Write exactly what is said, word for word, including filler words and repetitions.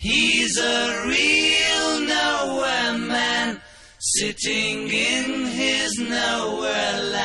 He's a real nowhere man, sitting in his nowhere land.